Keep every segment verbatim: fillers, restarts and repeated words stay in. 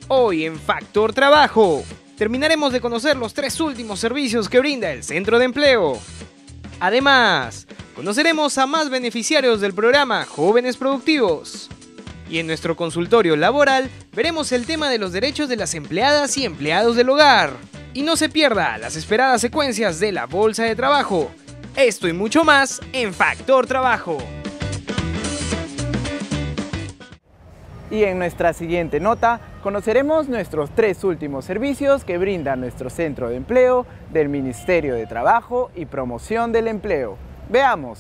Hoy en Factor Trabajo, terminaremos de conocer los tres últimos servicios que brinda el Centro de Empleo. Además, conoceremos a más beneficiarios del programa Jóvenes Productivos. Y en nuestro consultorio laboral, veremos el tema de los derechos de las empleadas y empleados del hogar. Y no se pierda las esperadas secuencias de la Bolsa de Trabajo. Esto y mucho más en Factor Trabajo. Y en nuestra siguiente nota, conoceremos nuestros tres últimos servicios que brinda nuestro Centro de Empleo del Ministerio de Trabajo y Promoción del Empleo. Veamos.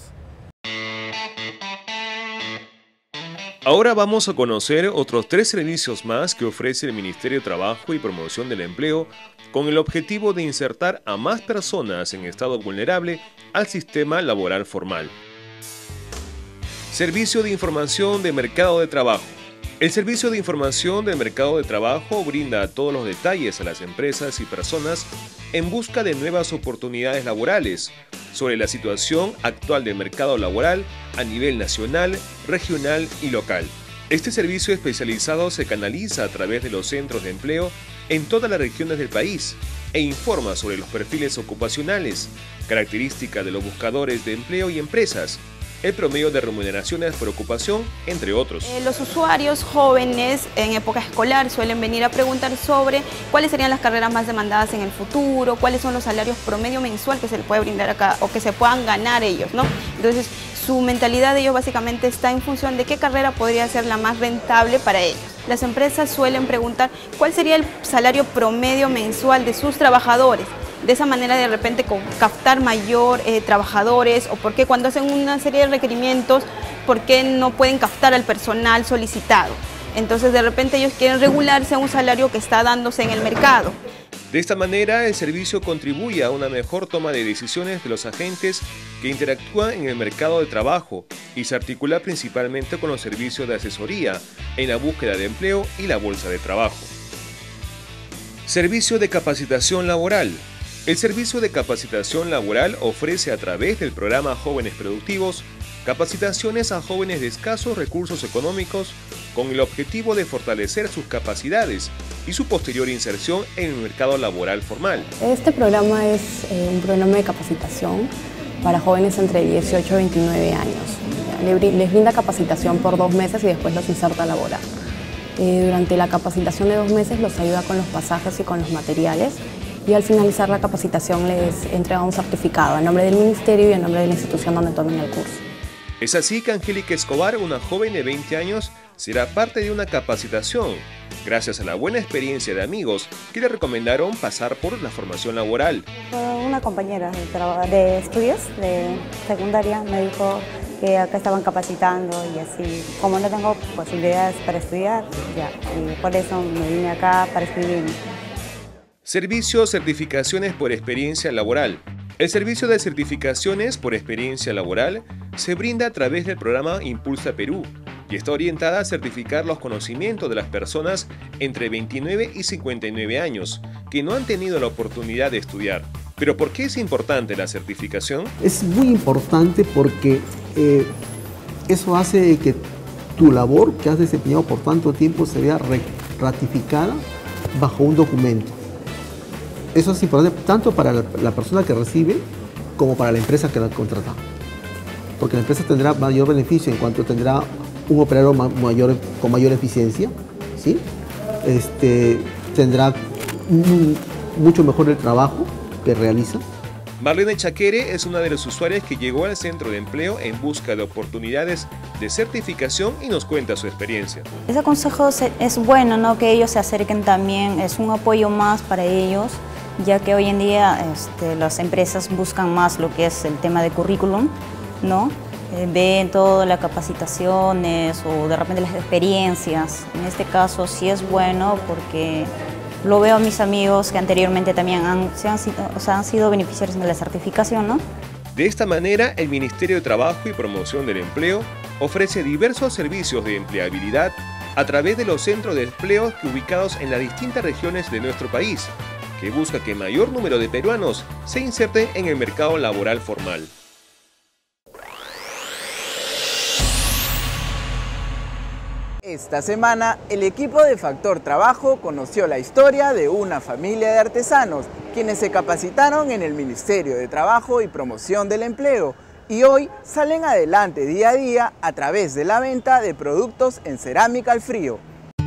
Ahora vamos a conocer otros tres servicios más que ofrece el Ministerio de Trabajo y Promoción del Empleo con el objetivo de insertar a más personas en estado vulnerable al sistema laboral formal. Servicio de Información de Mercado de Trabajo. El Servicio de Información del Mercado de Trabajo brinda todos los detalles a las empresas y personas en busca de nuevas oportunidades laborales sobre la situación actual del mercado laboral a nivel nacional, regional y local. Este servicio especializado se canaliza a través de los centros de empleo en todas las regiones del país e informa sobre los perfiles ocupacionales, características de los buscadores de empleo y empresas, el promedio de remuneraciones por ocupación, entre otros. Eh, los usuarios jóvenes en época escolar suelen venir a preguntar sobre cuáles serían las carreras más demandadas en el futuro, cuáles son los salarios promedio mensual que se les puede brindar acá o que se puedan ganar ellos, ¿no? Entonces, su mentalidad de ellos básicamente está en función de qué carrera podría ser la más rentable para ellos. Las empresas suelen preguntar cuál sería el salario promedio mensual de sus trabajadores. De esa manera de repente captar mayor eh, trabajadores o porque cuando hacen una serie de requerimientos, ¿por qué no pueden captar al personal solicitado? Entonces de repente ellos quieren regularse a un salario que está dándose en el mercado. De esta manera el servicio contribuye a una mejor toma de decisiones de los agentes que interactúan en el mercado de trabajo y se articula principalmente con los servicios de asesoría en la búsqueda de empleo y la bolsa de trabajo. Servicio de capacitación laboral. El Servicio de Capacitación Laboral ofrece a través del programa Jóvenes Productivos capacitaciones a jóvenes de escasos recursos económicos con el objetivo de fortalecer sus capacidades y su posterior inserción en el mercado laboral formal. Este programa es eh, un programa de capacitación para jóvenes entre dieciocho y veintinueve años. Les brinda capacitación por dos meses y después los inserta a laborar. Eh, durante la capacitación de dos meses los ayuda con los pasajes y con los materiales. Y al finalizar la capacitación les entrega un certificado a nombre del Ministerio y a nombre de la institución donde tomen el curso. Es así que Angélica Escobar, una joven de veinte años, será parte de una capacitación, gracias a la buena experiencia de amigos que le recomendaron pasar por la formación laboral. Una compañera de, de estudios de secundaria me dijo que acá estaban capacitando y así, como no tengo posibilidades para estudiar, ya, y por eso me vine acá para escribirme. Servicio Certificaciones por Experiencia Laboral. El servicio de certificaciones por experiencia laboral se brinda a través del programa Impulsa Perú y está orientada a certificar los conocimientos de las personas entre veintinueve y cincuenta y nueve años que no han tenido la oportunidad de estudiar. ¿Pero por qué es importante la certificación? Es muy importante porque eh, eso hace que tu labor que has desempeñado por tanto tiempo se vea ratificada bajo un documento. Eso es importante tanto para la, la persona que recibe como para la empresa que la contrata. Porque la empresa tendrá mayor beneficio en cuanto tendrá un operario ma mayor, con mayor eficiencia, ¿sí? Este, tendrá un, mucho mejor el trabajo que realiza. Marlene Chaquere es una de los usuarios que llegó al centro de empleo en busca de oportunidades de certificación y nos cuenta su experiencia. Ese consejo es bueno, ¿no? Que ellos se acerquen también, es un apoyo más para ellos, ya que hoy en día este, las empresas buscan más lo que es el tema de currículum, ¿no? Eh, ven todas las capacitaciones o de repente las experiencias. En este caso sí es bueno porque lo veo a mis amigos que anteriormente también han, se han, o sea, han sido beneficiarios de la certificación, ¿no? De esta manera, el Ministerio de Trabajo y Promoción del Empleo ofrece diversos servicios de empleabilidad a través de los centros de empleo que ubicados en las distintas regiones de nuestro país, que busca que mayor número de peruanos se inserten en el mercado laboral formal. Esta semana, el equipo de Factor Trabajo conoció la historia de una familia de artesanos, quienes se capacitaron en el Ministerio de Trabajo y Promoción del Empleo, y hoy salen adelante día a día a través de la venta de productos en cerámica al frío.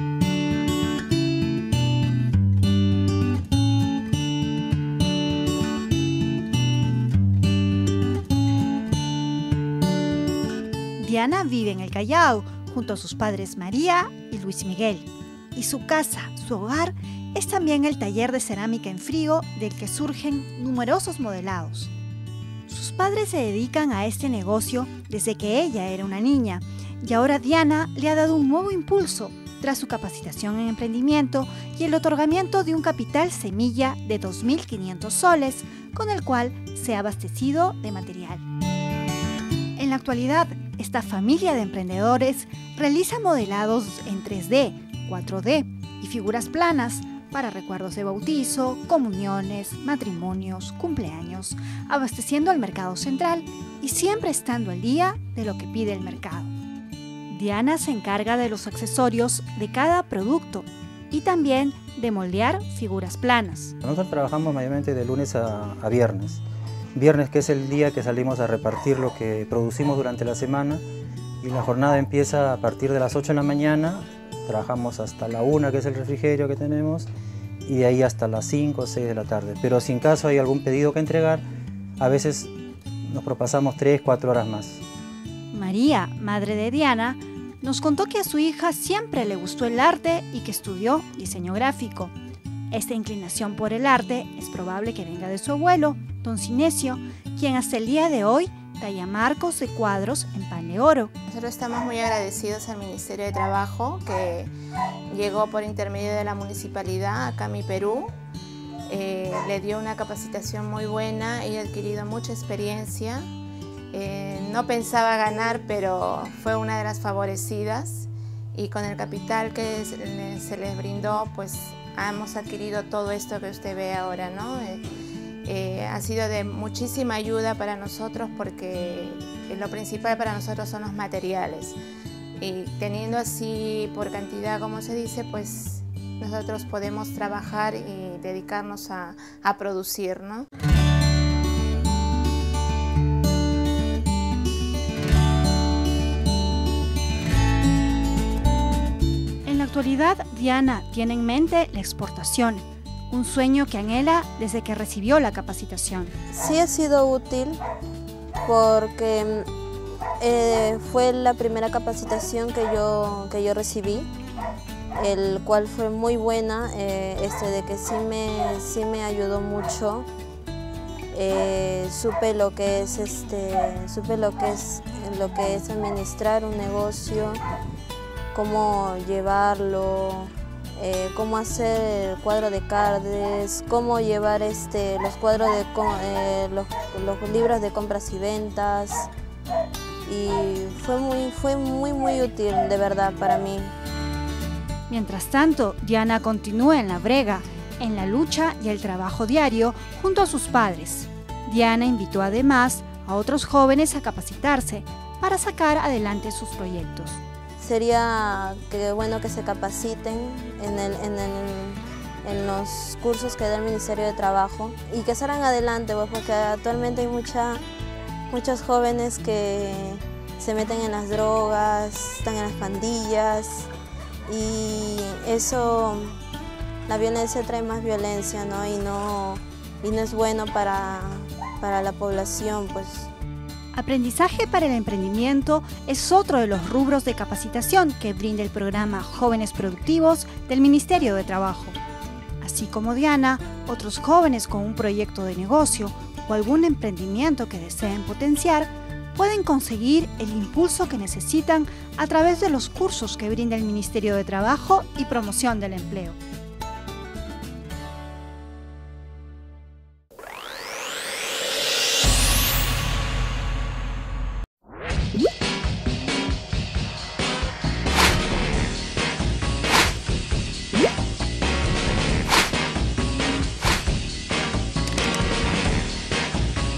Diana vive en el Callao, junto a sus padres María y Luis Miguel. Y su casa, su hogar, es también el taller de cerámica en frío del que surgen numerosos modelados. Sus padres se dedican a este negocio desde que ella era una niña y ahora Diana le ha dado un nuevo impulso tras su capacitación en emprendimiento y el otorgamiento de un capital semilla de dos mil quinientos soles con el cual se ha abastecido de material. En la actualidad, esta familia de emprendedores realiza modelados en tres D, cuatro D y figuras planas para recuerdos de bautizo, comuniones, matrimonios, cumpleaños, abasteciendo al mercado central y siempre estando al día de lo que pide el mercado. Diana se encarga de los accesorios de cada producto y también de moldear figuras planas. Nosotros trabajamos mayormente de lunes a, a viernes. Viernes, que es el día que salimos a repartir lo que producimos durante la semana, y la jornada empieza a partir de las ocho de la mañana, trabajamos hasta la una, que es el refrigerio que tenemos, y de ahí hasta las cinco o seis de la tarde. Pero si en caso hay algún pedido que entregar, a veces nos propasamos tres, cuatro horas más. María, madre de Diana, nos contó que a su hija siempre le gustó el arte y que estudió diseño gráfico. Esta inclinación por el arte es probable que venga de su abuelo, don Cinesio, quien hasta el día de hoy talla marcos de cuadros en pan de oro. Nosotros estamos muy agradecidos al Ministerio de Trabajo, que llegó por intermedio de la municipalidad acá a mi Perú. Eh, le dio una capacitación muy buena y ha adquirido mucha experiencia. Eh, no pensaba ganar, pero fue una de las favorecidas, y con el capital que se, se les brindó, pues hemos adquirido todo esto que usted ve ahora, ¿no? Eh, eh, ha sido de muchísima ayuda para nosotros, porque lo principal para nosotros son los materiales. Y teniendo así por cantidad, como se dice, pues nosotros podemos trabajar y dedicarnos a, a producir, ¿no? En la actualidad, Diana tiene en mente la exportación, un sueño que anhela desde que recibió la capacitación. Sí ha sido útil porque eh, fue la primera capacitación que yo, que yo recibí, el cual fue muy buena, eh, este, de que sí me, sí me ayudó mucho. Eh, supe lo que es este, supe lo que es lo que es administrar un negocio, cómo llevarlo, eh, cómo hacer el cuadro de cards, cómo llevar este, los cuadros de eh, los, los libros de compras y ventas, y fue muy, fue muy, muy útil de verdad para mí. Mientras tanto, Diana continúa en la brega, en la lucha y el trabajo diario junto a sus padres. Diana invitó además a otros jóvenes a capacitarse para sacar adelante sus proyectos. Sería que, bueno, que se capaciten en, el, en, el, en los cursos que da el Ministerio de Trabajo y que salgan adelante, pues, porque actualmente hay mucha, muchos jóvenes que se meten en las drogas, están en las pandillas, y eso, la violencia trae más violencia, ¿no? Y no, y no es bueno para, para la población, pues. Aprendizaje para el emprendimiento es otro de los rubros de capacitación que brinda el programa Jóvenes Productivos del Ministerio de Trabajo. Así como Diana, otros jóvenes con un proyecto de negocio o algún emprendimiento que deseen potenciar pueden conseguir el impulso que necesitan a través de los cursos que brinda el Ministerio de Trabajo y Promoción del Empleo.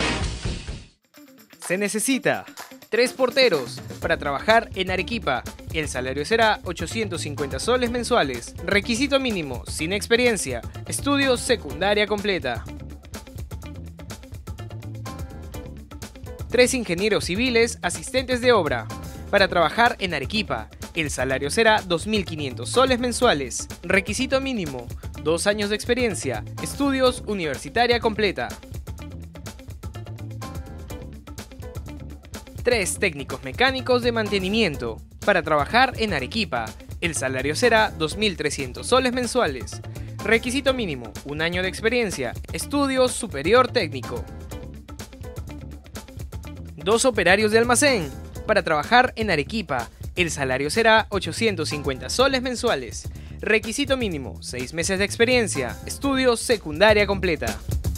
Se necesita tres porteros para trabajar en Arequipa El salario será ochocientos cincuenta soles mensuales. Requisito mínimo, sin experiencia. Estudios secundaria completa. Tres ingenieros civiles, asistentes de obra. Para trabajar en Arequipa. El salario será dos mil quinientos soles mensuales. Requisito mínimo, dos años de experiencia. Estudios universitaria completa. Tres técnicos mecánicos de mantenimiento. Para trabajar en Arequipa. El salario será dos mil trescientos soles mensuales. Requisito mínimo, un año de experiencia. Estudios superior técnico. Dos operarios de almacén. Para trabajar en Arequipa. El salario será ochocientos cincuenta soles mensuales. Requisito mínimo, seis meses de experiencia. Estudios secundaria completa.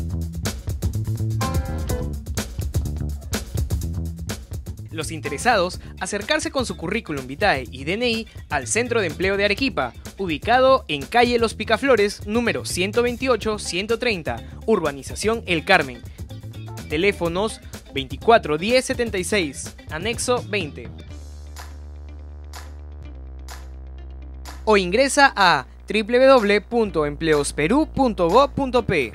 Los interesados, acercarse con su currículum vitae y D N I al Centro de Empleo de Arequipa, ubicado en calle Los Picaflores, número ciento veintiocho ciento treinta, Urbanización El Carmen. Teléfonos veinticuatro diez setenta y seis, anexo veinte. O ingresa a doble u doble u doble u punto empleosperú punto gob punto pe.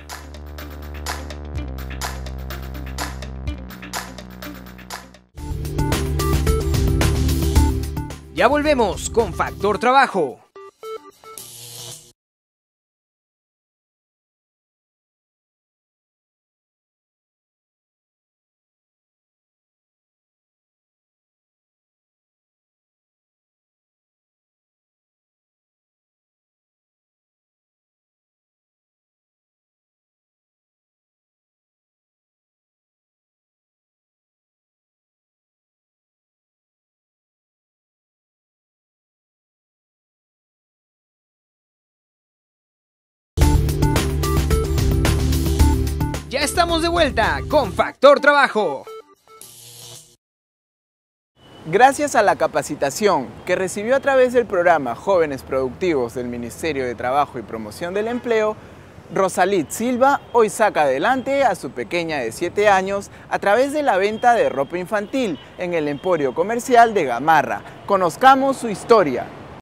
Ya volvemos con Factor Trabajo. Ya estamos de vuelta con Factor Trabajo. Gracias a la capacitación que recibió a través del programa Jóvenes Productivos del Ministerio de Trabajo y Promoción del Empleo, Rosalid Silva hoy saca adelante a su pequeña de siete años a través de la venta de ropa infantil en el emporio comercial de Gamarra. Conozcamos su historia.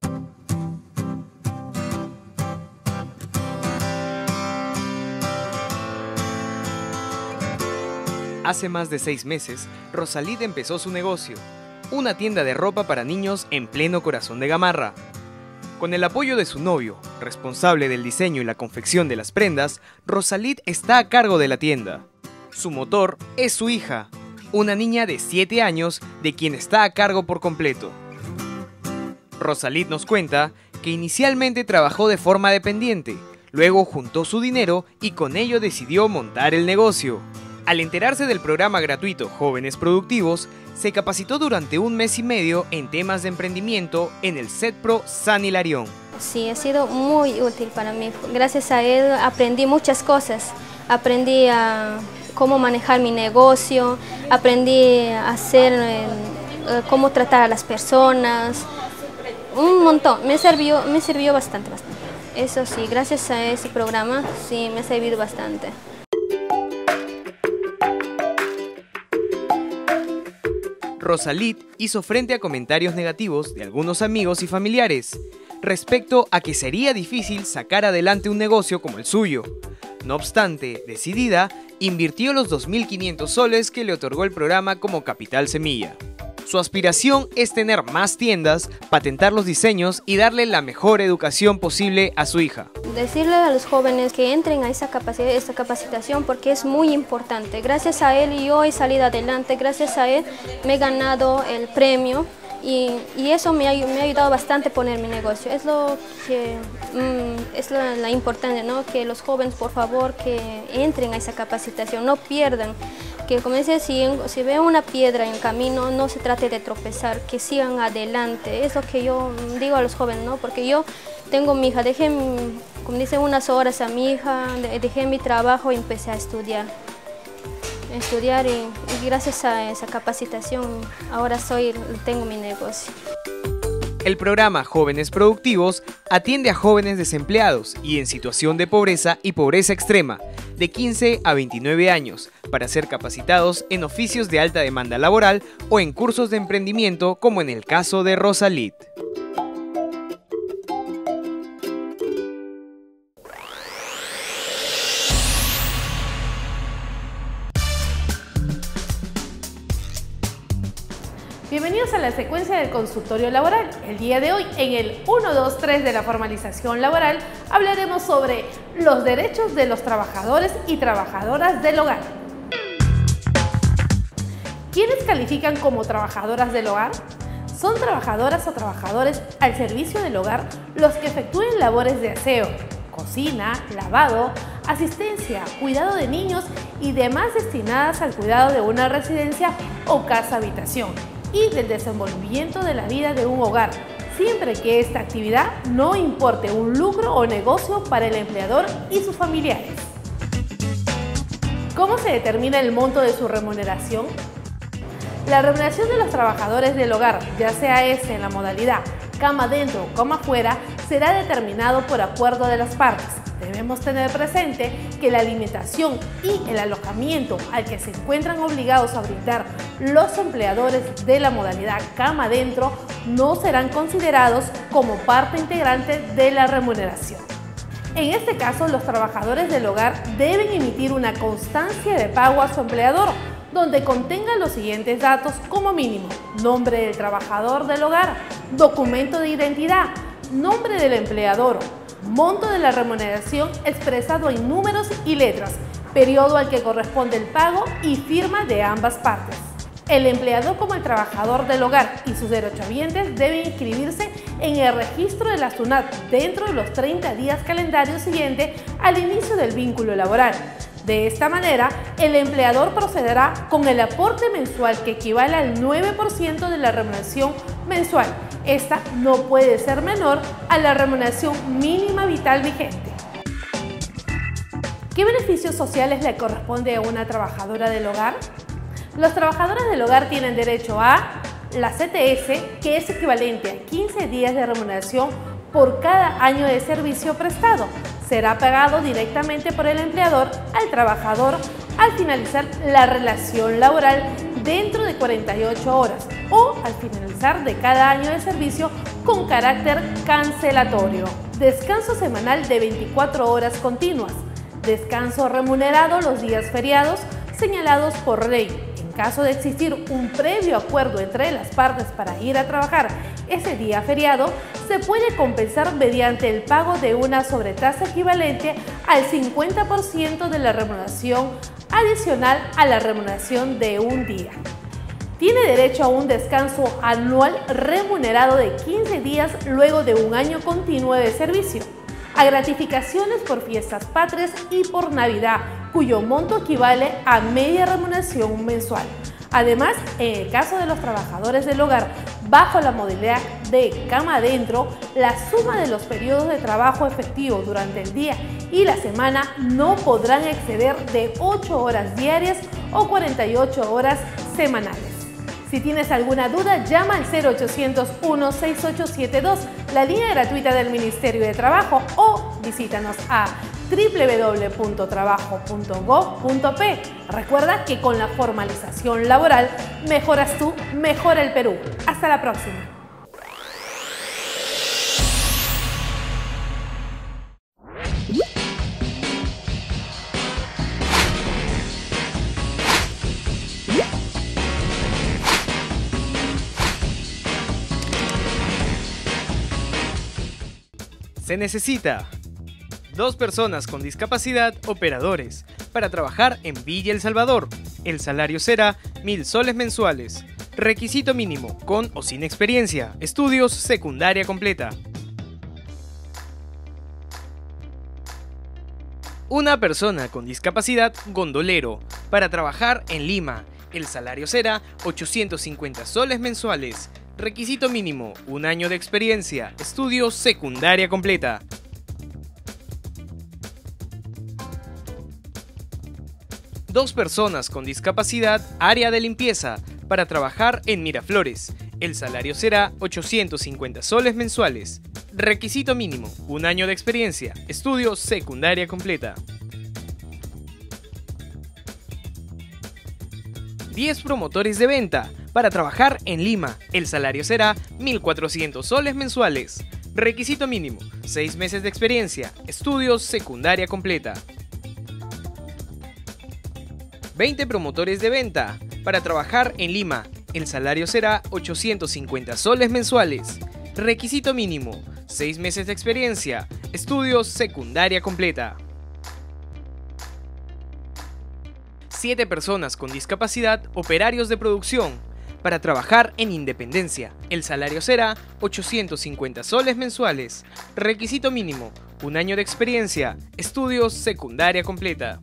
Hace más de seis meses, Rosalid empezó su negocio, una tienda de ropa para niños en pleno corazón de Gamarra. Con el apoyo de su novio, responsable del diseño y la confección de las prendas, Rosalid está a cargo de la tienda. Su motor es su hija, una niña de siete años de quien está a cargo por completo. Rosalid nos cuenta que inicialmente trabajó de forma dependiente, luego juntó su dinero y con ello decidió montar el negocio. Al enterarse del programa gratuito Jóvenes Productivos, se capacitó durante un mes y medio en temas de emprendimiento en el CETPRO San Hilarión. Sí, ha sido muy útil para mí. Gracias a él aprendí muchas cosas. Aprendí a cómo manejar mi negocio, aprendí a hacer, eh, cómo tratar a las personas. Un montón, me sirvió, me sirvió bastante, bastante. Eso sí, gracias a ese programa, sí, me ha servido bastante. Rosalid hizo frente a comentarios negativos de algunos amigos y familiares respecto a que sería difícil sacar adelante un negocio como el suyo. No obstante, decidida, invirtió los dos mil quinientos soles que le otorgó el programa como capital semilla. Su aspiración es tener más tiendas, patentar los diseños y darle la mejor educación posible a su hija. Decirle a los jóvenes que entren a esa capacidad, esta capacitación porque es muy importante. Gracias a él yo he salido adelante, gracias a él me he ganado el premio y, y eso me ha, me ha ayudado bastante a poner mi negocio. Es lo que mmm, es la, la importante, ¿no? Que los jóvenes por favor que entren a esa capacitación, no pierdan. Que como dice, si, si ven una piedra en el camino, no se trate de tropezar, que sigan adelante. Es lo que yo digo a los jóvenes, ¿no? Porque yo tengo mi hija, dejé, como dice, unas horas a mi hija, dejé mi trabajo y empecé a estudiar. Estudiar y, y gracias a esa capacitación ahora soy, tengo mi negocio. El programa Jóvenes Productivos atiende a jóvenes desempleados y en situación de pobreza y pobreza extrema, de quince a veintinueve años para ser capacitados en oficios de alta demanda laboral o en cursos de emprendimiento, como en el caso de Rosalit. Bienvenidos a la secuencia del consultorio laboral. El día de hoy, en el uno, dos, tres de la formalización laboral, hablaremos sobre los derechos de los trabajadores y trabajadoras del hogar. ¿Quiénes califican como trabajadoras del hogar? Son trabajadoras o trabajadores al servicio del hogar los que efectúen labores de aseo, cocina, lavado, asistencia, cuidado de niños y demás destinadas al cuidado de una residencia o casa-habitación y del desenvolvimiento de la vida de un hogar, siempre que esta actividad no importe un lucro o negocio para el empleador y sus familiares. ¿Cómo se determina el monto de su remuneración? La remuneración de los trabajadores del hogar, ya sea este en la modalidad cama dentro o cama afuera, será determinado por acuerdo de las partes. Debemos tener presente que la alimentación y el alojamiento al que se encuentran obligados a brindar los empleadores de la modalidad cama dentro no serán considerados como parte integrante de la remuneración. En este caso, los trabajadores del hogar deben emitir una constancia de pago a su empleador, donde contenga los siguientes datos como mínimo: nombre del trabajador del hogar, documento de identidad, nombre del empleador, monto de la remuneración expresado en números y letras, periodo al que corresponde el pago y firma de ambas partes. El empleador como el trabajador del hogar y sus derechohabientes deben inscribirse en el registro de la SUNAT dentro de los treinta días calendarios siguientes al inicio del vínculo laboral. De esta manera, el empleador procederá con el aporte mensual que equivale al nueve por ciento de la remuneración mensual. Esta no puede ser menor a la remuneración mínima vital vigente. ¿Qué beneficios sociales le corresponde a una trabajadora del hogar? Los trabajadores del hogar tienen derecho a la C T S, que es equivalente a quince días de remuneración por cada año de servicio prestado. Será pagado directamente por el empleador al trabajador al finalizar la relación laboral dentro de cuarenta y ocho horas o al finalizar de cada año de servicio con carácter cancelatorio. Descanso semanal de veinticuatro horas continuas. Descanso remunerado los días feriados señalados por ley. En caso de existir un previo acuerdo entre las partes para ir a trabajar ese día feriado, se puede compensar mediante el pago de una sobretasa equivalente al cincuenta por ciento de la remuneración adicional a la remuneración de un día. Tiene derecho a un descanso anual remunerado de quince días luego de un año continuo de servicio, a gratificaciones por fiestas patrias y por Navidad, cuyo monto equivale a media remuneración mensual. Además, en el caso de los trabajadores del hogar bajo la modalidad de cama adentro, la suma de los periodos de trabajo efectivo durante el día y la semana no podrán exceder de ocho horas diarias o cuarenta y ocho horas semanales. Si tienes alguna duda, llama al cero ochocientos uno, seis ocho siete dos, la línea gratuita del Ministerio de Trabajo, o visítanos a doble u doble u doble u punto trabajo punto gob punto pe. Recuerda que con la formalización laboral mejoras tú, mejora el Perú. Hasta la próxima. Se necesita dos personas con discapacidad operadores para trabajar en Villa El Salvador. El salario será mil soles mensuales. Requisito mínimo, con o sin experiencia. Estudios secundaria completa. Una persona con discapacidad gondolero para trabajar en Lima. El salario será ochocientos cincuenta soles mensuales. Requisito mínimo, un año de experiencia, estudios secundaria completa. Dos personas con discapacidad, área de limpieza, para trabajar en Miraflores. El salario será ochocientos cincuenta soles mensuales. Requisito mínimo, un año de experiencia, estudios secundaria completa. diez promotores de venta para trabajar en Lima. El salario será mil cuatrocientos soles mensuales. Requisito mínimo, seis meses de experiencia, estudios secundaria completa. veinte promotores de venta para trabajar en Lima. El salario será ochocientos cincuenta soles mensuales. Requisito mínimo, seis meses de experiencia, estudios secundaria completa. siete personas con discapacidad, operarios de producción, para trabajar en Independencia. El salario será ochocientos cincuenta soles mensuales. Requisito mínimo, un año de experiencia, estudios secundaria completa.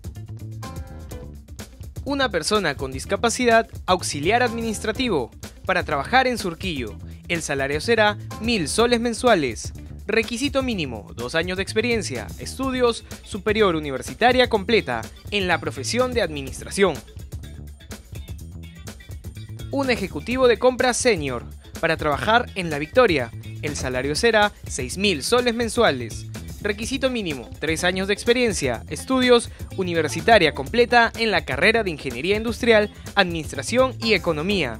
Una persona con discapacidad, auxiliar administrativo, para trabajar en Surquillo. El salario será mil soles mensuales. Requisito mínimo, dos años de experiencia, estudios superior universitaria completa en la profesión de administración. Un ejecutivo de compras senior, para trabajar en La Victoria. El salario será seis mil soles mensuales. Requisito mínimo, tres años de experiencia, estudios universitaria completa en la carrera de Ingeniería Industrial, Administración y Economía.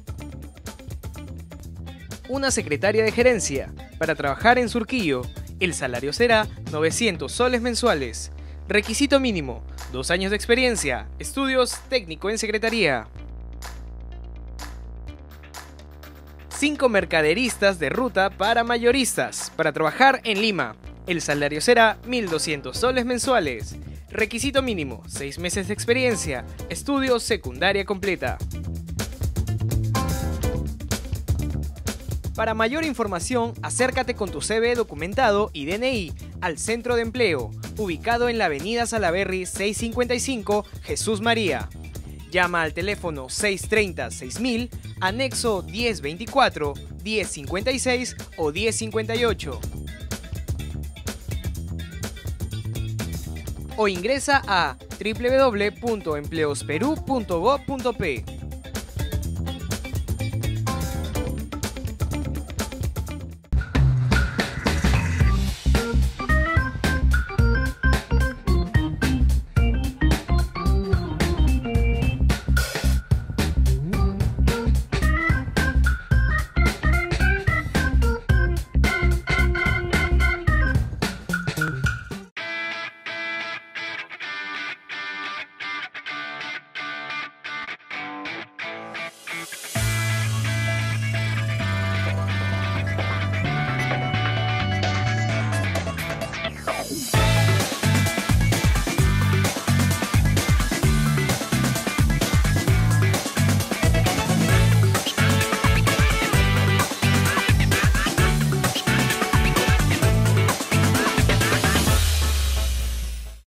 Una secretaria de gerencia, para trabajar en Surquillo. El salario será novecientos soles mensuales. Requisito mínimo, dos años de experiencia, estudios técnico en secretaría. cinco mercaderistas de ruta para mayoristas, para trabajar en Lima. El salario será mil doscientos soles mensuales. Requisito mínimo, seis meses de experiencia, estudios secundaria completa. Para mayor información, acércate con tu C V documentado y D N I al Centro de Empleo, ubicado en la avenida Salaberry seiscientos cincuenta y cinco, Jesús María. Llama al teléfono seiscientos treinta, seis mil, anexo diez veinticuatro, diez cincuenta y seis o diez cincuenta y ocho. O ingresa a w w w punto empleos perú punto gob punto pe.